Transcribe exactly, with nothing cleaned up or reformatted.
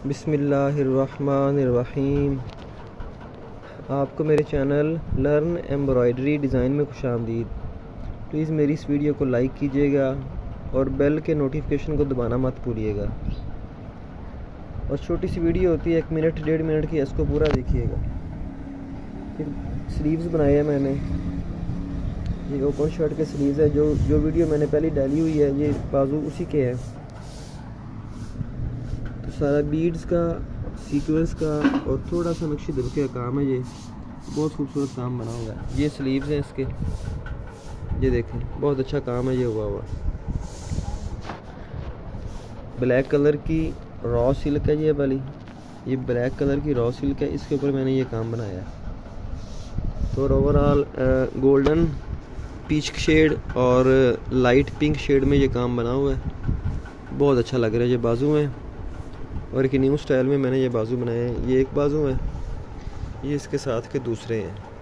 बिस्मिल्लाहिर्रहमानिर्रहीम। आपको मेरे चैनल लर्न एम्ब्रॉयडरी डिज़ाइन में खुशामदीद। प्लीज़ मेरी इस वीडियो को लाइक कीजिएगा और बेल के नोटिफिकेशन को दबाना मत भूलिएगा। और छोटी सी वीडियो होती है, एक मिनट डेढ़ मिनट की, इसको पूरा देखिएगा। फिर स्लीव्स बनाए हैं मैंने, ये ओपन शर्ट के स्लीव्स है। जो जो वीडियो मैंने पहले डाली हुई है, ये बाजू उसी के हैं। तो सारा बीड्स का, सीक्वेंस का और थोड़ा सा नक्शे दबके का काम है। ये बहुत खूबसूरत काम बना हुआ है। ये स्लीव्स हैं इसके, ये देखें, बहुत अच्छा काम है ये हुआ हुआ। ब्लैक कलर की रॉ सिल्क है ये वाली, ये ब्लैक कलर की रॉ सिल्क है, इसके ऊपर मैंने ये काम बनाया है। तो ओवरऑल गोल्डन पीच शेड और लाइट पिंक शेड में ये काम बना हुआ है। बहुत अच्छा लग रहा है। ये बाजू में और एक न्यू स्टाइल में मैंने ये बाजू बनाए हैं। ये एक बाजू है, ये इसके साथ के दूसरे हैं।